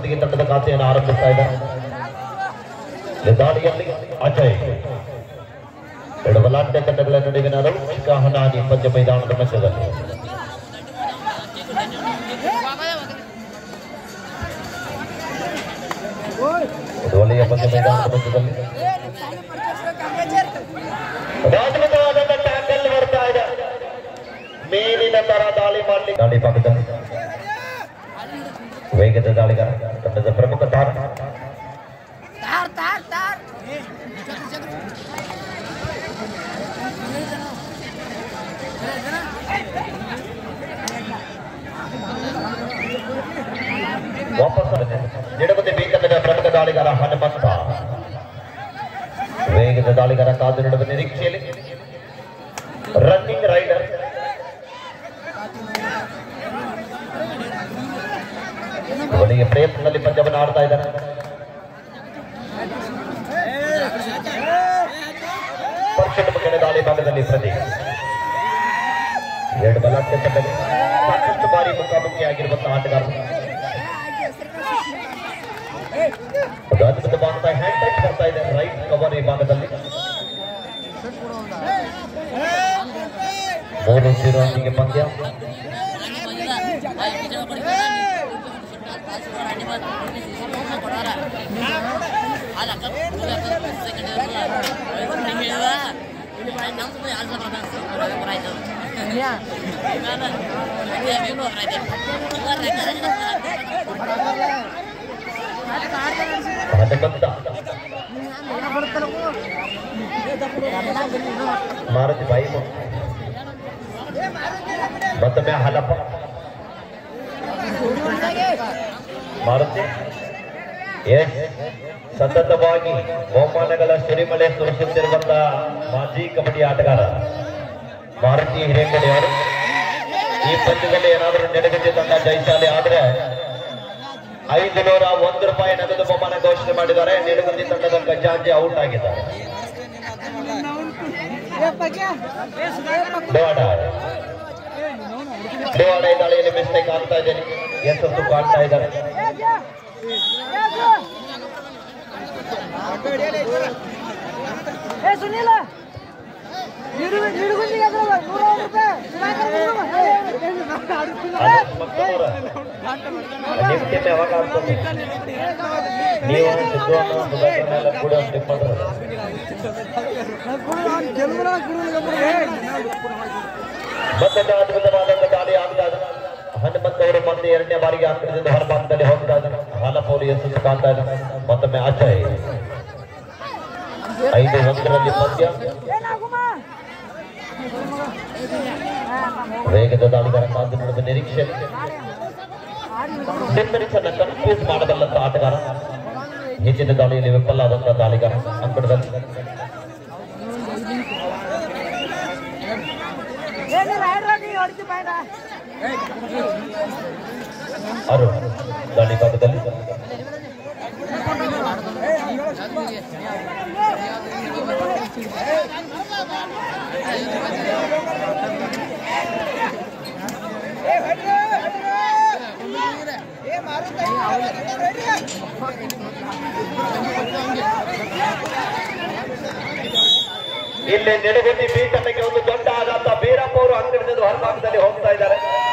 ದಾಳಿಯೊಂದಿಗೆ ತಂಡದ ಖಾತೆಯನ್ನು ಆರಂಭಿಸ್ತಾ ಇದ್ದಾರೆ. ದಾಳಿಯಲ್ಲಿ ಅಜಯ್. ಎರಡು ಬಲಾಢ್ಯ ತಂಡಗಳ ನಡುವಿನ ರೌಚಿಕ ಹಣಾಹಣಿ ಪಂದ್ಯ ಮೈದಾನದ ಮಧ್ಯದಲ್ಲಿ. ಒಳ್ಳೆಯ ಪಂದ್ಯ ಮೈದಾನದ ಮಧ್ಯದಲ್ಲಿ ಅದ್ಭುತವಾದ ಟ್ಯಾಕಲ್ ಬರ್ತಾ ಇದೆ. ಮೇಲಿನ ತರ ದಾಳಿ ಮಾಡಲಿ. ದಾಳಿ ಭಾಗದಲ್ಲಿ ವೇಗದ ದಾಳಿಗಾರ ತಂಡದ ಪ್ರಮುಖ ತಾರ ವಾಪಸ್ ಎಡಬದಿ ಬೇಕಂದ ಪ್ರಮುಖ ದಾಳಿಗಾರ ಹನುಮಂತ. ವೇಗದ ದಾಳಿಗಾರ ಕಾದು ನೀಡುವ ನಿರೀಕ್ಷೆಯಲ್ಲಿ ರನ್ನಿಂಗ್ ರೈಡರ್ ಒಳ್ಳೆಯ ಪ್ರಯತ್ನದಲ್ಲಿ ಪಂದ್ಯವನ್ನು ಆಡ್ತಾ ಇದ್ದಾರೆ. ಕೆಳ ದಾಳಿ ಭಾಗದಲ್ಲಿ ಪ್ರದೀಪ್. ಎರಡು ಬಲಾಢ್ಯ ತಂಡಗಳು ಸಾಕಷ್ಟು ಬಾರಿ ಮುಖಾಮುಖಿಯಾಗಿರುವಂತಹ ಆಟಗಾರರು. ಅದು ಅದ್ಭುತವಾದಂತಹ ಹ್ಯಾಂಡ್ ಟಚ್ ಬರ್ತಾ ಇದೆ ರೈಟ್ ಕವರ್ ಈ ಭಾಗದಲ್ಲಿ. 3-0 ಪಂದ್ಯ. ಮಾರುತಿ ಬಾಯಿ ಮತ್ತೊಮ್ಮೆ ಹಲಪ ಮಾರುತಿ ಸತತವಾಗಿ ಬಹುಮಾನಗಳ ಸುರಿಮಳೆ ಸುರಿಸುತ್ತಿರುವಂತಹ ಮಾಜಿ ಕಬಡ್ಡಿ ಆಟಗಾರ ಮಾರುತಿ ಹಿರೇಕಡೆ ಅವರು ಈ ಪಂದ್ಯದಲ್ಲಿ ಏನಾದರೂ ನೆಡಗಟ್ಟಿ ತಂಡ ಜಯಿಸಾಲಿ ಆದ್ರೆ 501 ರೂಪಾಯಿ ನಗದು ಬಹುಮಾನ ಘೋಷಣೆ ಮಾಡಿದ್ದಾರೆ. ನೆಡಗುಂದಿ ತಂಡದ ಖಜಾಂಚಿ ಔಟ್ ಆಗಿದ್ದಾರೆ. ದಾಳಿಯಲ್ಲಿ ಮಿಸ್ಟೇಕ್ ಆಗ್ತಾ ಇದ್ದೇನೆ. ಯಶಸ್ಸು ಕಾಡ್ತಾ ಇದ್ದಾರೆ. ಯಾವಾಗ ಆಗ್ತದೆ ನೀವು ಕೂಡ ಮತ್ತೊಂದು ಅದ್ಭುತವಾದಂತ ದಾಳಿ ಆಗ್ತಾ ಇದೆ. ಹನುಮಂತ ಅವರು ಮತ್ತೆ ಎರಡನೇ ಬಾರಿಗೆ ಅಂಕಣದಿಂದ ಹೊರಭಾಗದಲ್ಲಿ ಹೋಗ್ತಾ ಇದ್ದಾರೆ. ಹಾಲಪೌರಿ ಯಶಸ್ಸು ಕಾಣ್ತಾ ಇದ್ದಾರೆ. ಮತ್ತೊಮ್ಮೆ ಅಜಯ್ 5-1 ಪಂದ್ಯ. ವೇಗದ ದಾಳಿಗಾರ ಕಾದು ನೋಡುವ ನಿರೀಕ್ಷೆ. ಡಿಫೆನ್ಸ್ ಅನ್ನು ಕನ್ಫ್ಯೂಸ್ ಮಾಡಬಲ್ಲಂತ ಆಟಗಾರ. ಹೆಚ್ಚಿನ ದಾಳಿಯಲ್ಲಿ ವಿಫಲ ಆದಂತಹ ದಾಳಿಗಾರ ಅಂಕಣದಲ್ಲಿ. ಅರುಣ್ ದಾಳಿ ಭಾಗದಲ್ಲಿ ಇಲ್ಲಿ ನೆಡಗುಂದಿ ಬಿ ತಂಡಕ್ಕೆ ಒಂದು ದೊಡ್ಡ ಆಘಾತ. ಬೀರಪ್ಪ ಅವರು ಅಂಗಡಿಯಿಂದ ಹೊರಭಾಗದಲ್ಲಿ ಹೋಗ್ತಾ ಇದ್ದಾರೆ.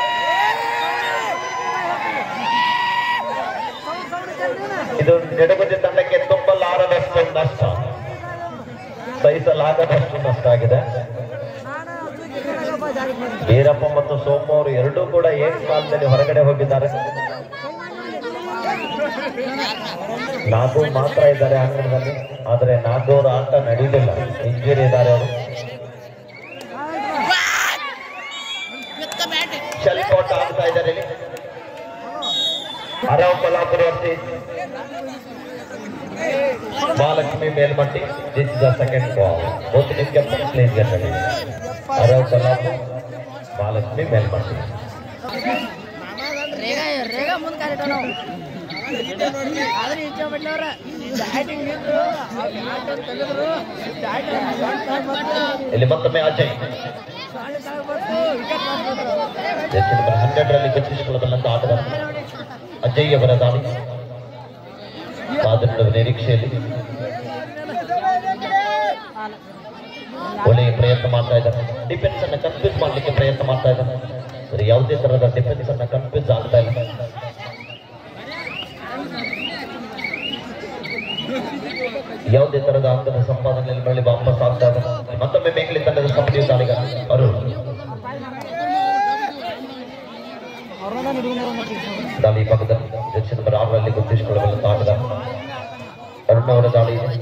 ಇದು ನೆಡಗುಂದಿ ತಂಡಕ್ಕೆ ತುಂಬಲಾರದಷ್ಟು ನಷ್ಟ, ಸಹಿಸಲಾಗದಷ್ಟು ನಷ್ಟ ಆಗಿದೆ. ಬೀರಪ್ಪ ಮತ್ತು ಸೋಮು ಅವರು ಎರಡೂ ಕೂಡ ಏಕಕಾಲದಲ್ಲಿ ಹೊರಗಡೆ ಹೋಗಿದ್ದಾರೆ. ನಾಗೂರ್ ಮಾತ್ರ ಇದ್ದಾರೆ ಅಂಗಣದಲ್ಲಿ. ಆದರೆ ನಾಗೂರ್ ಆಟ ನಡೆಯುವುದಿಲ್ಲ, ಇಂಜುರಿ ಇದ್ದಾರೆ ಅವರು. ಶಲ್ಕೋಟ ಆಗ್ತಾ ಇದ್ದಾರೆ ಇಲ್ಲಿ. Arav Kolhapur Mahalakshmi Melmatti. This is the second ball. Both team captain please get ready. Arav Kolhapur, Mahalakshmi Melmatti. ಇಲ್ಲಿ ಮತ್ತೊಮ್ಮೆ ಅಜಯ್ 100 ರಲ್ಲಿ ಗೆದ್ದಿಸಿಕೊಳ್ಳಬಲ್ಲಂತ ಆಟಗಾರ ಅಜಯ್ ಅವರ ದಾಳಿ. ಮಾದರಿಡುವ ನಿರೀಕ್ಷೆಯಲ್ಲಿ ಒಳ್ಳೆಯ ಪ್ರಯತ್ನ ಮಾಡ್ತಾ ಇದ್ದಾರೆ. ಡಿಫೆನ್ಸ್ ಅನ್ನ ಕನ್ಫ್ಯೂಸ್ ಮಾಡ್ಲಿಕ್ಕೆ ಪ್ರಯತ್ನ ಮಾಡ್ತಾ ಇದ್ದಾರೆ. ಯಾವುದೇ ತರಹದ ಡಿಫೆನ್ಸ್ ಅನ್ನ ಕನ್ಫ್ಯೂಸ್ ಆಗ್ತಾ ಇಲ್ಲ. ಯಾವುದೇ ತರಹದ ಅಂಕದ ಸಂಪಾದನೆಯಲ್ಲಿ ಮರಳಿ ವಾಪಸ್ ಆಗ್ತಾ ಇದೆ. ಮತ್ತೊಮ್ಮೆ ಮೇಘಲಿ ತಂಡದ ಸಮಿತಿಯ ತಾಳಿಗ ಅರುಣ್ ದಾಳಿ ಭಾಗದಲ್ಲಿ ಜೆರ್ಸಿ ನಂಬರ್ 6ರಲ್ಲಿ ಗುರುತಿಸಿಕೊಳ್ಳಬಲ್ಲ ಆಟದ ಅರುಣ್ ಅವರ ದಾಳಿ ಇದೆ.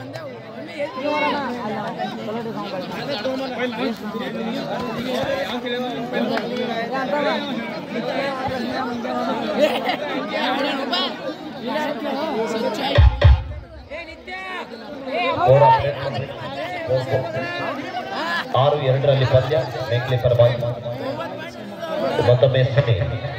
ಆರು 2ರಲ್ಲಿ ಪಂದ್ಯ ಮೇಘಲಿ ಪರವಾಗಿ ಮತ್ತೊಮ್ಮೆ ಸೆಮಿ.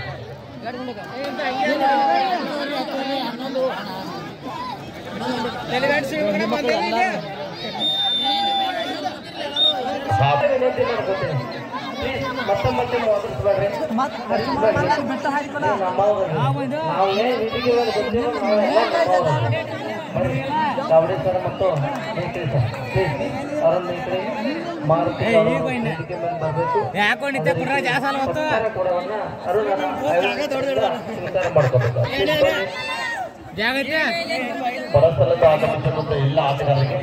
ಜಾವಡೇಶ್ವರ ಮತ್ತು ಮಾರುತಿ ಪರಸ್ಥಳದ ಆಗಮಿಸಿದಂತ ಎಲ್ಲ ಆಟಗಾರರಿಗೆ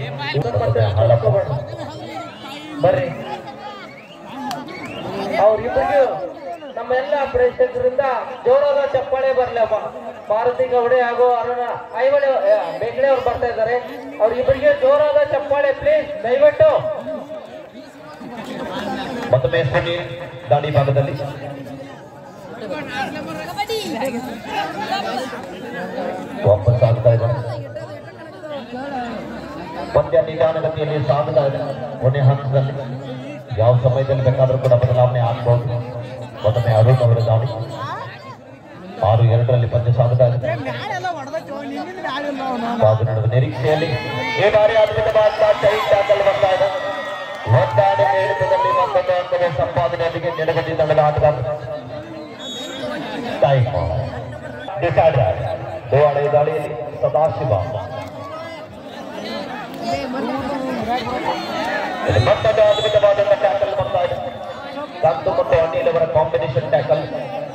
ಬರ್ರಿ. ಅವ್ರಿಬ್ಬರಿಗೂ ನಮ್ಮೆಲ್ಲ ಪ್ರೇಕ್ಷಕರಿಂದ ಜೋರಾದ ಚಪ್ಪಾಳೆ ಬರ್ಲಪ್ಪ. ಮಾರುತಿ ಗೌಡೆ ಹಾಗೂ ಅರುಣ ಐವಳೆ ಬೇಗಡೆ ಅವ್ರು ಬರ್ತಾ ಇದ್ದಾರೆ. ಅವ್ರಿಬ್ಬರಿಗೆ ಜೋರಾದ ಚಪ್ಪಾಳೆ ಪ್ಲೀಸ್, ದಯವಿಟ್ಟು. ಮತ್ತೊಮ್ಮೆ ಸೆಮಿ ದಾಳಿ ಭಾಗದಲ್ಲಿ ವಾಪಸ್ ಆಗ್ತಾ ಇದೆ. ಪಂದ್ಯ ನಿಧಾನಗತಿಯಲ್ಲಿ ಸಾಗ್ತಾ ಇದೆ. ಕೊನೆ ಹಂತದಲ್ಲಿ ಯಾವ ಸಮಯದಲ್ಲಿ ಬೇಕಾದರೂ ಕೂಡ ಬದಲಾವಣೆ ಆಗಬಹುದು. ಮತ್ತೊಮ್ಮೆ ಅರುಣ್ ಅವರ ದಾಳಿ 6-2ರಲ್ಲಿ ಪಂದ್ಯ ಸಾಗ್ತಾ ಇದೆ. ಬಾಜು ನಡುವ ನಿರೀಕ್ಷೆಯಲ್ಲಿ ಈ ಬಾರಿ ಅದ್ಭುತವಾದ ಟೈಟ್ ಟ್ಯಾಕಲ್ ಬರ್ತಾ ಇದೆ. ಒಂದಾಣೆ ನೇತೃತ್ವದಲ್ಲಿ ಮತ್ತೊಂದು ಅಂಕದ ಸಂಪಾದನೆಯೊಂದಿಗೆ ನೆಲಗಟ್ಟಿ ತಂಡದ ಆಟಗಾರ ಗೋವಾಡೆ ದಾಳಿಯಲ್ಲಿ ಸದಾಶಿವ ಮತ್ತೊಂದು ಅದ್ಭುತವಾದಂತಹ ಟ್ಯಾಕಲ್ ಬರ್ತಾ ಇದೆ. ಕಂತು ಮತ್ತು ಅನಿಲ್ ಅವರ ಕಾಂಬಿನೇಷನ್ ಟ್ಯಾಕಲ್.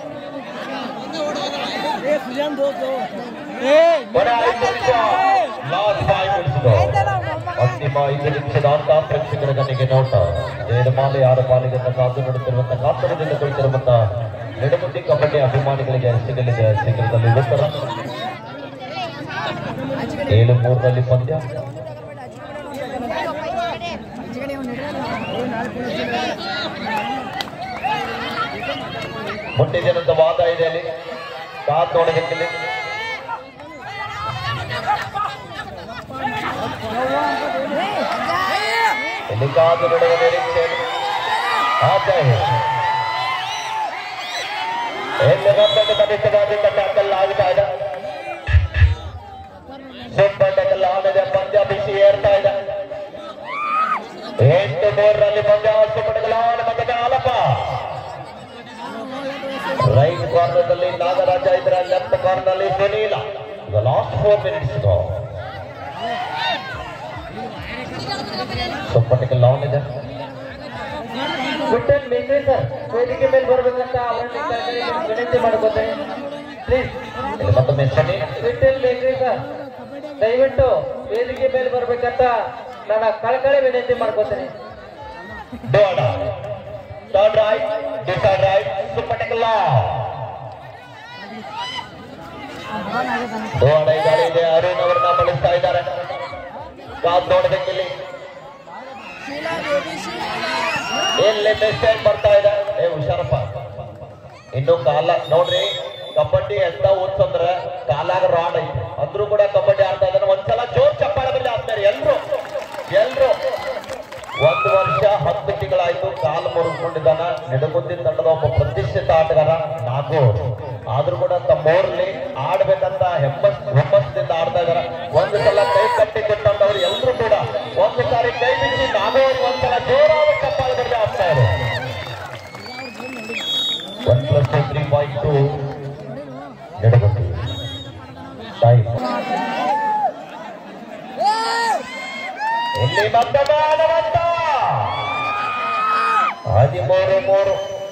ಅಂತಿಮ 5 ನಿಮಿಷದ ಪ್ರೇಕ್ಷಕರ ಗಣ್ಣಿಗೆ ನೋಟ. ಜಯಮಾಲೆ 6 ಪಾಲಿಗೆ ಕಾದು ನೋಡುತ್ತಿರುವಂತಹ ಕಾತರದಿಂದ ಕುಳಿತಿರುವಂತಹ ನೆಡಮುದ್ದಿ ಕಬಡ್ಡಿ ಅಭಿಮಾನಿಗಳಿಗೆ ಸಿಗಲಿದೆ ಶೀಘ್ರದಲ್ಲಿ ಉತ್ತರ. 7-3ರಲ್ಲಿ ಪಂದ್ಯ. ಮುಂದಿನ ವಾದ ಇದೆ ಅಲ್ಲಿ ಕಾದ್ ನೋಡಬೇಕಿಲ್ಲಿ. ಇಲ್ಲಿ ಕಾದು ನೋಡುವ ನಿರೀಕ್ಷೆ ಕನಿಷ್ಠವಾದಿಂದ ಟ್ಯಾಕಲ್ ಆಗ್ತಾ ಇದೆ. ಸೂಪರ್ ಟ್ಯಾಕಲ್ ಆಗಿದೆ. ಪಂದ್ಯ ಬಿಸಿ ಏರ್ತಾ ಇದೆ. 8-3ರಲ್ಲಿ ಪಂದ್ಯ ಸುಪಟಗಳ ಆಲಪ. ರೈಟ್ ಕಾರ್ನರ್ನಲ್ಲಿ ನಾಗರಾಜ ಇದ್ರೆ, ಲೆಫ್ಟ್ ಕಾರ್ನರ್ನಲ್ಲಿ ಸುನೀಲ. ಲಾಸ್ಟ್ 4 ಮಿನಿಟ್ಸ್ ಸುಪಟಗಳ ಆನ್ ಇದೆ. ವಿಠಲ್ ಮೇಘ್ರಿ ಸರ್ ವೇದಿಕೆ ಮೇಲೆ ಬರಬೇಕಂತ ವಿನಂತಿ ಮಾಡ್ಕೋತೇನೆ ಪ್ಲೀಸ್. ಮತ್ತೊಮ್ಮೆ ಸೆಮಿ. ವಿಠಲ್ ಮೇಘ್ರಿ ಸರ್ ದಯವಿಟ್ಟು ವೇದಿಕೆ ಮೇಲೆ ಬರ್ಬೇಕಂತ ನಾನು ಕಳಕಳಿ ವಿನಂತಿ ಮಾಡ್ಕೋತೇನೆ. ಇದೆ. ಅರುಣ್ ಅವರನ್ನ ಬಳಸ್ತಾ ಇದ್ದಾರೆ. ಕಾದ್ ನೋಡಬೇಕಿಲ್ಲಿ. ಎಲ್ಲಿ ಮಿಸ್ಟೇಕ್ ಬರ್ತಾ ಇದೆ. ಹುಷಾರಪ್ಪ. ಇನ್ನು ಕಾಲ ನೋಡ್ರಿ, ಕಬಡ್ಡಿ ಎಂತ ಓದ್ಸಂದ್ರೆ ಕಾಲಾಗ ರಾಡ್ ಐತಿ ಅಂದ್ರೂ ಕೂಡ ಕಬಡ್ಡಿ ಆಡ್ತಾ ಇದ್ದಾನೆ. ಒಂದ್ಸಲ ಜೋರ್ ಚಪ್ಪಾಳೆ ಬರಲಿ ಆಗ್ತಾರೆ ಎಲ್ರು. 1 ವರ್ಷ 10 ತಿಂಗಳಾಯ್ತು ಕಾಲು ಮುರಿದುಕೊಂಡಿದ್ದಾನ. ನೆಡಗುದ್ದಿ ತಂಡದ ಒಬ್ಬ ಪ್ರತಿಷ್ಠಿತ ಆಟಗಾರ ನಾಗೂರ್. ಆದ್ರೂ ಕೂಡ ತಮ್ಮೂರಲ್ಲಿ ಆಡ್ಬೇಕಂತ ಹುಮ್ಮಸ್ಸಿಂದ ಆಡ್ತಾ ಇದಾರ. ಒಂದು ಸಲ ಕೈ ಕಟ್ಟಿ ಕೊಟ್ಟಂತವ್ರು ಎಲ್ರು ಕೂಡ ಒಂದು ಸಾರಿ ಕೈ ಬಿಚ್ಚಿ ನಾಗೂರ್ ಒಂದ್ಸಲ ಜೋರಾದ ಚಪ್ಪಾಳೆ ಬರಲಿ ಆಗ್ತಾ ಇದೆ. 1+3.2 ನೆಡಗುದ್ದಿ ಟೈಮ್. ಮಧ್ಯಮಾನವಂತ 13-3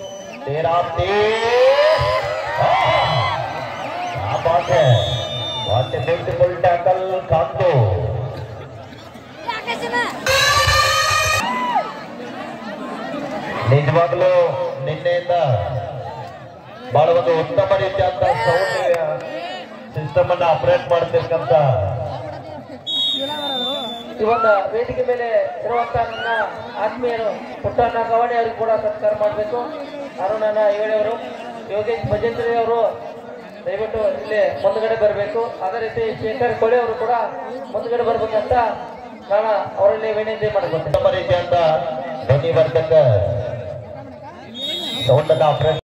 बात है बहुत ब्यूटीफुल टैकल कांतो ನಿಜವಾಗ್ಲೂ ನಿನ್ನೆಯಿಂದ ಬಹಳ ಒಂದು ಉತ್ತಮ ರೀತಿಯಾದ ಸೌಂಡ್ ಸಿಸ್ಟಮ್ ಅನ್ನ ಆಪರೇಟ್ ಮಾಡ್ತಿರ್ಕಂತ ಇವತ್ತು ವೇದಿಕೆ ಮೇಲೆ ಇರುವಂತಹ ನನ್ನ ಆತ್ಮೀಯರು ಪುಟ್ಟಣ್ಣ ಗವಾಣಿ ಅವರಿಗೆ ಕೂಡ ಸತ್ಕಾರ ಮಾಡಬೇಕು. ಅರುಣಣ್ಣ ಹೇಳವರು, ಯೋಗೇಶ್ ಭಜಂತ್ರಿ ಅವರು ದಯವಿಟ್ಟು ಇಲ್ಲಿ ಮುಂದ್ಗಡೆ ಬರಬೇಕು. ಅದೇ ರೀತಿ ಶೇಖರ್ ಕೊಳೆ ಅವರು ಕೂಡ ಮುಂದ್ಗಡೆ ಬರ್ಬೇಕಂತ ನಾನು ಅವರಲ್ಲಿ ವಿನಂತಿ ಮಾಡ್ಕೊತೀನಿ. ಉತ್ತಮ ರೀತಿಯಾದ ಧ್ವನಿವರ್ಧಕ ಸೌಂಡ್ ಅನ್ನ ಆಪರೇಟ್